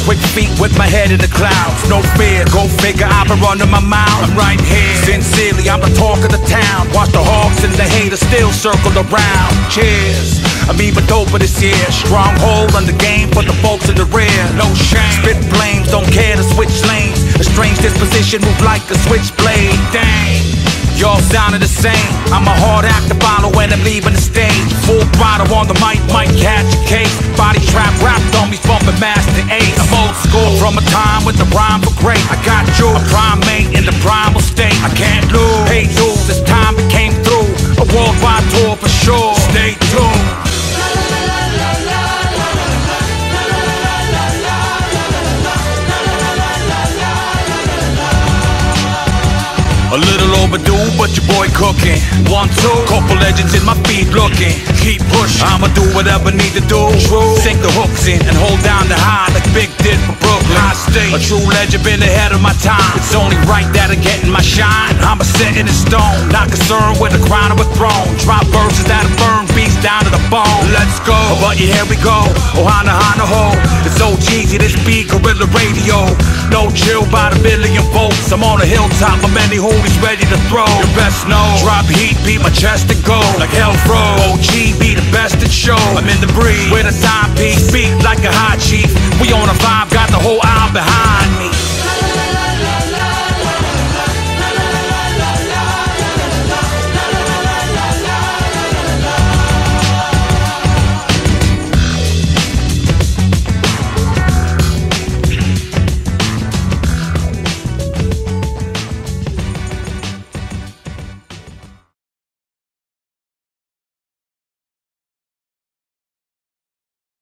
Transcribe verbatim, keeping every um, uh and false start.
quick feet with my head in the clouds. No fear, go figure, I've been running my mouth. I'm right here, sincerely, I'm the talk of the town. Watch the hawks and the haters still circle around. Cheers, I'm even doper this year. Stronghold on the game for the folks in the rear. No shame, spit flames, don't care to switch lanes. A strange disposition, move like a switchblade. Dang, y'all sounding the same. I'm a hard act to follow when I'm leaving the stage. Full throttle on the mic, might catch a case. Body trap, rap dummies bumping Master Ace. I'm old school from a time with the rhyme for great. I got you, a primate in the primal state. I can't lose, pay dues, it's time it came through. A worldwide tour for sure, stay tuned. A little overdue, but your boy cooking. One, two, couple legends in my feet looking. Keep pushing, I'ma do whatever need to do. True, sink the hooks in and hold down the high like Big did for Brooklyn. I stay a true legend, been ahead of my time. It's only right that I get in my shine. I'm a set in stone, not concerned with the crown of a throne. Drop verses that'll burn beats down to the bone. Let's go, but yeah, here we go. Ohana Hana Ho, it's so cheesy, this beat guerrilla radio. No chill by the billion volts. I'm on a hilltop, of many homies ready to throw. You best know, drop heat, beat my chest and go like hell fro. O G be the best at show. I'm in the breeze with a timepiece, beat like a hot chief. We on a vibe, got the whole isle behind.